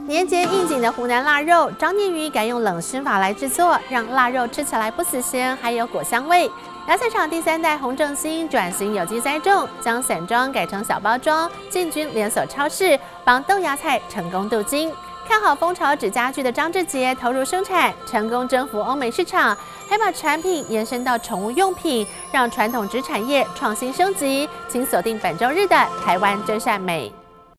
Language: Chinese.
年节应景的湖南腊肉，张念宇改用冷熏法来制作，让腊肉吃起来不死咸，还有果香味。芽菜厂第3代洪正兴转型有机栽种，将散装改成小包装，进军连锁超市，帮豆芽菜成功镀金。看好蜂巢纸家具的张志杰投入生产，成功征服欧美市场，还把产品延伸到宠物用品，让传统纸产业创新升级。请锁定本周日的台湾真善美。